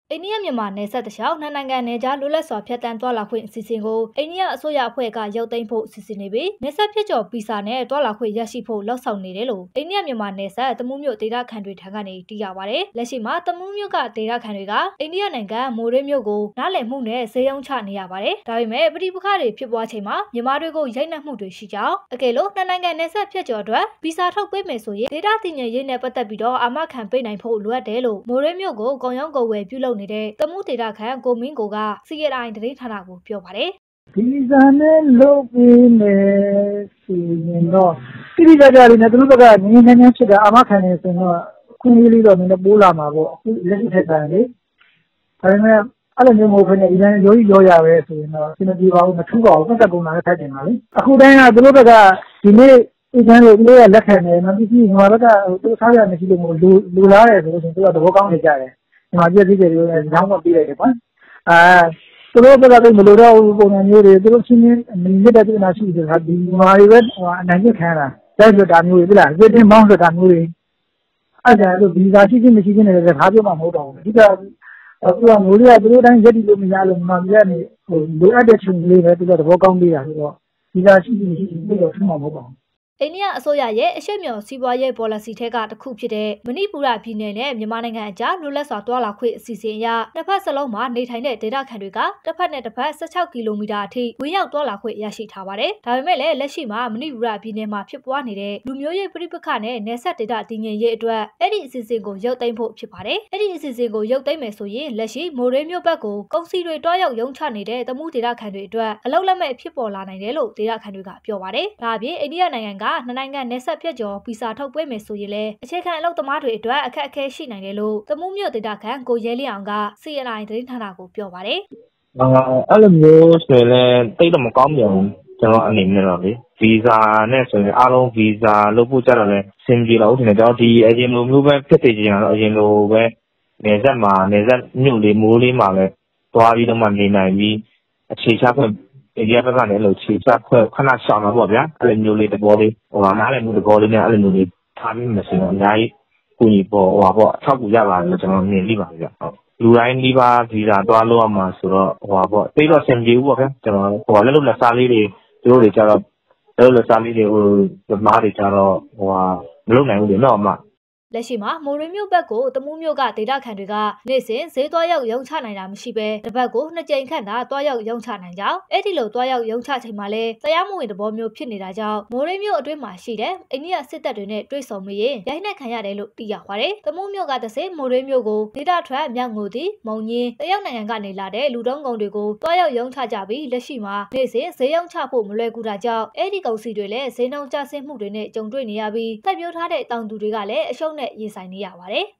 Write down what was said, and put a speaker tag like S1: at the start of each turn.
S1: အိန္ဒိယမြန်မာနယ်စပ်တလျှောက်နှစ်နိုင်ငံနယ်ကြားလွတ်လပ်စွာဖြတ်တန်းသွားလာခွင့်အစီအစဉ်ကိုအိန္ဒိယအစိုးရအဖွဲ့ကရုပ်သိမ်းဖို့စီစဉ်နေပြီးနယ်စပ်ဖြစ်ကျော်ဗီဇာနဲ့သွားလာခွင့်ရရှိဖို့လှုံ့ဆော်နေတယ်လို့အိန္ဒိယမြန်မာနယ်စပ်တမူးမြို့ဒေသခံတွေထံကနေသိရပါတယ်။လက်ရှိမှာတမူးမြို့ကဒေသခံတွေကအိန္ဒိယနိုင်ငံမိုးရေးမြို့ကိုနားလည်မှုနဲ့ဈေးရောင်းချနေရပါတယ်။ဒါပေမဲ့ပဋိပက္ခတွေဖြစ်ပွားချိန်မှာမြန်မာတွေကိုရိုက်နှက်မှုတွေရှိကြောင်းအကယ်လို့နှစ်နိုင်ငံနယ်စပ်ဖြစ်ကျော်အတွက်ဗီဇာထုတ်ပေးမယ်ဆိုရင်ဒေသတည်ငြိမ်ရေးနဲ့ပတ်သက်ပြီးတော့အာမခံပေးနိုင်ဖို့လိုအပ်တယ်လို့မိုးရေးမြို့ကိုကုန်ရောင်းကုန်ဝယ်ပြုလုပ်နေတဲ့တမူးဒေသခံကိုမင်းကိုက CNI သတင်းဌာနကိုပြောပါတယ်
S2: ။ဗီဇာနဲ့လုပ်ပေးမယ်ဆိုရင်တော့တိတိကျကျလေးနဲ့သူတို့ကငင်းငင်းဖြစ်တာအာမခံနေဆိုတော့ခွင့်ရေးလေးတော့နည်းနည်းပိုးလာမှာပေါ့အခုလက်ရှိထက်တာလေဒါပေမဲ့အဲ့လိုမျိုးမဟုတ်ဘဲနဲ့ဒီတိုင်းရိုးရိုးရပဲဆိုရင်တော့စင်မပြေပါဘူးမထူးပါဘူးပတ်သက်ကုန်တာလည်းထိုက်တယ်ပါလေအခုတိုင်းကသူတို့ကဒီနေ့ဒီကံလို့သူတို့ကလက်ခံတယ်နောက်ပြီးမြန်မာဘက်ကသူစားရမရှိလို့လူလားတယ်ဆိုလို့ရှိရင်သူကသဘောကောင်းနေကြတယ်မြန်မာပြည်ပြည်တွေလည်းညောင်းမပေးလိုက်တယ်ကွာသူတို့ဘက်ကလည်းမလိုတော့ဘူးပုံစံမျိုးတွေသူတို့ချင်းချင်းမြစ်တဲ့ပြဿနာရှိတယ်ဟာဒီမာတွေပဲအနိုင်ကျခံတာတိုက်လွတ်တာမျိုးတွေပြလားပြတင်းမောင်းလွတ်တာမျိုးတွေအဲ့ဒါလို့ဗီဇာရှိချင်းမရှိချင်းတွေလည်းဘာပြောမှမဟုတ်တော့ဘူးအဓိကသူကမျိုးတွေကသူတို့တိုင်းရက်တီလို့မရလို့မြန်မာပြည်ကနေလိုအပ်တဲ့ချိန်လေးပဲသူကသဘောကောင်းပေးတာဆိုတော့ဗီဇာရှိချင်းမရှိချင်းပြီးတော့ထမှမဟုတ်ပါဘူး
S1: အိန္ဒိယအစိုးရရဲ့အရှိမြော်စီးပွားရေး policy ထက်ကတစ်ခုဖြစ်တဲ့မဏိပူရပြည်နယ်နဲ့မြန်မာနိုင်ငံအကြားလွတ်လပ်စွာတွာလာခွင့်အစီအစဉ်အရနှစ်ဖက်စလုံးမှာနေထိုင်တဲ့ဒေသခံတွေကတစ်ဖက်နဲ့တစ်ဖက်16ကီလိုမီတာအထိဝေးရောက်တွာလာခွင့်ရရှိထားပါတယ်။ဒါပေမဲ့လည်းလက်ရှိမှာမဏိပူရပြည်နယ်မှာဖြစ်ပွားနေတဲ့လူမျိုးရေးပြိပက္ခနဲ့နယ်စပ်ဒေသတည်ငြိမ်ရေးအတွက်အဲ့ဒီအစီအစဉ်ကိုရုပ်သိမ်းဖို့ဖြစ်ပါတယ်။အဲ့ဒီအစီအစဉ်ကိုရုပ်သိမ်းမယ်ဆိုရင်လက်ရှိမိုးရေးမြို့ဘက်ကိုကုန်စည်တွေတွားရောက်ရုံချနေတဲ့တမူးဒေသခံတွေအတွက်အလောက်လက်မဲ့ဖြစ်ပေါ်လာနိုင်တယ်လို့ဒေသခံတွေကပြောပါတယ်။ဒါအပြင်အိန္ဒိယနိုင်ငံကနှစ်နိုင်ငံနယ်ဆက်ပြတ်ကျော်ဗီဇာထုတ်ပေးမယ်ဆိုရင်လည်းအခြေခံအလုပ်သမားတွေအတွက်အခက်အခဲရှိနိုင်တယ်လို့တမူးမြို့ဒေသခံကိုရဲလင်းအောင်က CNI သတင်းဌာနကိုပြောပါတယ်
S3: ။အဲ့လိုမျိုးဆိုရင်တိတ်တော့မကောင်းပြန်ဘူးကျွန်တော်အနေနဲ့တော့လေဗီဇာနဲ့ဆိုရင်အားလုံးဗီဇာလုပ်ဖို့ကြတော့လည်းစင်ပြေတော့ဦးတင်ကျွန်တော်ဒီအရင်လိုမျိုးပဲဖြစ်နေကြတာတော့အရင်လိုပဲနေဆက်မြို့လေးမိုးလေးမှာပဲသွားပြီးတော့မှနေနိုင်ပြီးအခြေချခွင့်ဒီရက်ဘက်ကလည်းလို့ခြေချခွင့်ခဏရှောင်မှာပေါ့ဗျာအဲ့လိုမျိုးလေးတဘောလေးနားလည်မှုတဘောလေးနဲ့အဲ့လိုမျိုးလေးထားပြီးမှဆိုရင်အများကြီးကိုကြီးပေါ့ပေါ့အထောက်အကူရပါတယ်လို့ကျွန်တော်မြင်လိပါဗျာဟုတ်လူတိုင်းဒီပါဗီဇာသွားလို့ရမှာဆိုတော့ပေါ့တိတ်တော့စင်ပြေဘူးပေါ့ဗျာကျွန်တော်လက်လက်စားလေးတွေသူတို့တွေကြတော့လက်စားလေးတွေဓမားတွေကြတော့မလုပ်နိုင်ဘူးလေနော်အမ
S1: လက်ရှိမှာမိုးရေးမြို့ဘက်ကိုတမူးမြို့ကဒေသခံတွေကနေ့စဉ်ဈေးသွားရောက်ရုံချနိုင်တာမရှိဘဲတစ်ပတ်ကို2ကြိမ်ခန့်သာသွားရောက်ရုံချနိုင်ကြောင်းအဲ့ဒီလိုသွားရောက်ရုံချချိန်မှာလဲတရားမဝင်သဘောမျိုးဖြစ်နေတာကြောင့်မိုးရေးမြို့အတွင်းမှာရှိတဲ့အိန္ဒိယစစ်တပ်တွေနဲ့တွေ့ဆုံမရင်ရိုက်နှက်ခံရတယ်လို့သိရပါတယ်။တမူးမြို့ကတဆေမိုးရေးမြို့ကိုဒေသထွက်မြောက်ငိုတီမုံညင်းတရုတ်နိုင်ငံကနေလာတဲ့လူတုံးကုန်တွေကိုသွားရောက်ရုံချကြပြီးလက်ရှိမှာနေ့စဉ်ဈေးရုံချဖို့မလွယ်ကူတာကြောင့်အဲ့ဒီကုန်စည်တွေလည်းဈေးနှုန်းကျဆင်းမှုတွေနဲ့ကြုံတွေ့နေရပြီးစိုက်ပျိုးထားတဲ့တောင်သူတွေကလည်းအရှုံးနဲ့ရင်ဆိုင်နေရပါတယ်။